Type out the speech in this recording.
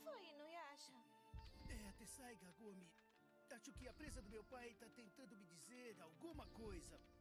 foi, Inuyasha? Tessai Kagome. Acho que a presa do meu pai tá tentando me dizer alguma coisa.